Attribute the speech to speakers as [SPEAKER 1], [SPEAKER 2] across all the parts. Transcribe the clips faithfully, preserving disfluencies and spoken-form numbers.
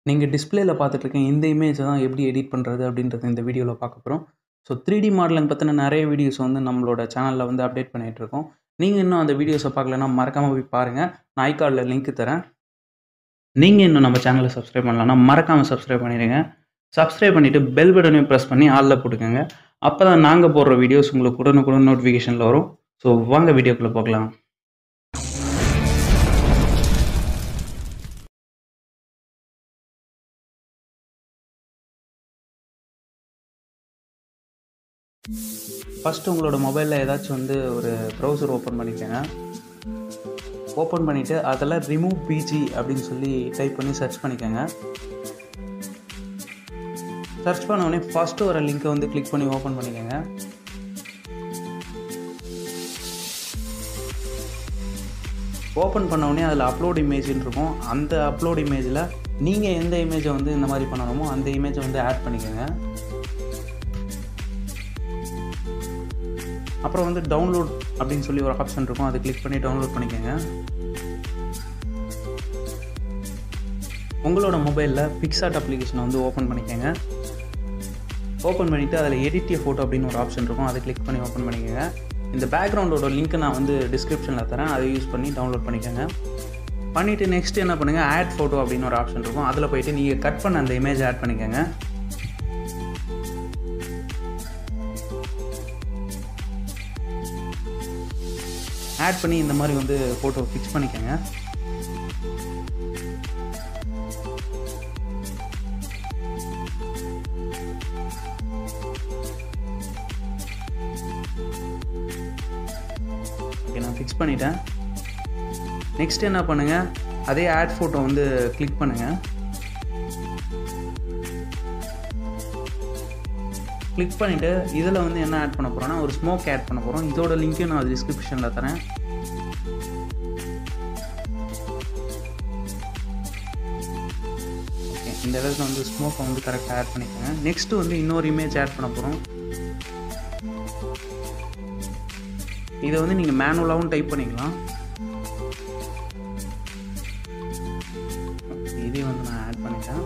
[SPEAKER 1] நீங்க டிஸ்ப்ளேல பார்த்துட்டு இருக்க இந்த இமேஜ தான் எப்படி எடிட் பண்றது அப்படின்றத இந்த வீடியோல பார்க்க போறோம். ஸோ த்ரீ டி மாடலிங் பத்தின நெறைய வீடியோஸ் வந்து நம்மளோட சேனல்ல வந்து அப்டேட் பண்ணிட்டு இருக்கோம். நீங்க இன்னும் அந்த வீடியோஸ பார்க்கலன்னா மறக்காம போய் பாருங்க. நான் ஐ கார்ட்ல லிங்க் தரேன். நீங்க இன்னும் நம்ம சேனல சப்ஸ்கிரைப் பண்ணலன்னா மறக்காம சப்ஸ்கிரைப் பண்ணிடுங்க. சப்ஸ்கிரைப் பண்ணிட்டு பெல் பட்டனையும் பிரஸ் பண்ணி ஆல்ல போட்டுக்கங்க. அப்பதான் நாங்க போடுற வீடியோஸ் உங்களுக்கு உடனுக்குடன் நோட்டிஃபிகேஷன்ல வரும். ஸோ வாங்க வீடியோக்குள்ள போகலாம். ஃபர்ஸ்ட் உங்களோட மொபைல்ல ஏதாச்சும் வந்து ஒரு ப்ரௌசர் ஓப்பன் பண்ணிக்கங்க. ஓப்பன் பண்ணிட்டு அதில் ரிமூவ் பிஜி அப்படின்னு சொல்லி டைப் பண்ணி சர்ச் பண்ணிக்கோங்க. சர்ச் பண்ண உடனே ஃபர்ஸ்ட் வர லிங்கை வந்து கிளிக் பண்ணி ஓப்பன் பண்ணிக்கோங்க. ஓப்பன் பண்ண உடனே அதில் அப்லோட் இமேஜ்னு இருக்கும். அந்த அப்லோட் இமேஜில் நீங்கள் எந்த இமேஜை வந்து இந்த மாதிரி பண்ணணுமோ அந்த இமேஜை வந்து ஆட் பண்ணிக்கோங்க. அப்புறம் வந்து டவுன்லோட் அப்படின்னு சொல்லி ஒரு ஆப்ஷன் இருக்கும். அதை கிளிக் பண்ணி டவுன்லோட் பண்ணிக்கோங்க. உங்களோட மொபைலில் பிக்சார்ட் அப்ளிகேஷனை வந்து ஓப்பன் பண்ணிக்கோங்க. ஓப்பன் பண்ணிவிட்டு அதில் எடிட் எ ஃபோட்டோ அப்படின்னு ஒரு ஆப்ஷன் இருக்கும். அதை கிளிக் பண்ணி ஓப்பன் பண்ணிக்கோங்க. இந்த பேக்ரவுண்டோட லிங்க்கை நான் வந்து டிஸ்கிரிப்ஷனில் தரேன். அதை யூஸ் பண்ணி டவுன்லோட் பண்ணிக்கோங்க. பண்ணிவிட்டு நெக்ஸ்ட் என்ன பண்ணுங்கள், ஆட் ஃபோட்டோ அப்படின்னு ஒரு ஆப்ஷன் இருக்கும். அதில் போய்ட்டு நீங்கள் கட் பண்ண அந்த இமேஜை ஆட் பண்ணிக்கோங்க. ஆட் பண்ணி இந்த மாதிரி வந்து ஃபோட்டோ ஃபிக்ஸ் பண்ணிக்கோங்க. ஓகே, நான் ஃபிக்ஸ் பண்ணிட்டேன். நெக்ஸ்ட் என்ன பண்ணுங்கள், அதே ஆட் ஃபோட்டோ வந்து கிளிக் பண்ணுங்கள். கிளிக் பண்ணிவிட்டு இதில் வந்து என்ன ஆட் பண்ண போகிறோன்னா ஒரு ஸ்மோக் ஆட் பண்ண போகிறோம். இதோட லிங்க்கையும் நான் டிஸ்கிரிப்ஷனில் தரேன். ஓகே, இந்த இடத்துல வந்து ஸ்மோக்கை வந்து கரெக்டாக ஆட் பண்ணிக்கோங்க. நெக்ஸ்ட்டு வந்து இன்னொரு இமேஜ் ஆட் பண்ண போகிறோம். இதை வந்து நீங்கள் மேனுவலாகவும் டைப் பண்ணிக்கலாம். இதையும் வந்து நான் ஆட் பண்ணிட்டேன்.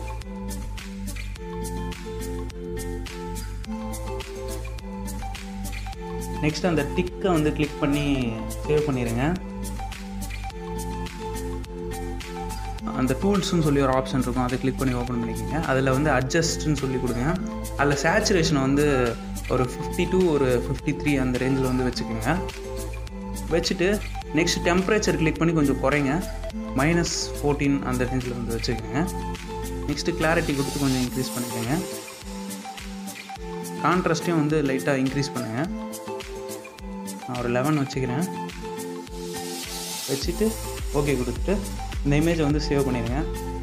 [SPEAKER 1] நெக்ஸ்ட் அந்த டிக்கை வந்து கிளிக் பண்ணி சேவ் பண்ணிடுங்க. அந்த டூல்ஸ்னு சொல்லி ஒரு ஆப்ஷன் இருக்கும். அதை கிளிக் பண்ணி ஓப்பன் பண்ணிக்கோங்க. அதில் வந்து அட்ஜஸ்ட்னு சொல்லி கொடுங்க. அதில் சேச்சுரேஷனை வந்து ஒரு ஃபிஃப்டி டூ ஒரு ஃபிஃப்டி த்ரீ அந்த ரேஞ்சில் வந்து வச்சுக்கோங்க. வச்சுட்டு நெக்ஸ்ட் டெம்பரேச்சர் கிளிக் பண்ணி கொஞ்சம் குறைங்க. மைனஸ் ஃபோர்டீன் அந்த ரேஞ்சில் வந்து வச்சுக்கோங்க. நெக்ஸ்ட்டு கிளாரிட்டி கொடுத்து கொஞ்சம் இன்க்ரீஸ் பண்ணிக்கோங்க. கான்ட்ராஸ்ட்டையும் வந்து லைட்டாக இன்க்ரீஸ் பண்ணுங்கள். நான் ஒரு லெவன் வச்சுக்கிறேன். வச்சுட்டு ஓகே கொடுத்துட்டு இந்த இமேஜை வந்து சேவ் பண்ணிடுங்க.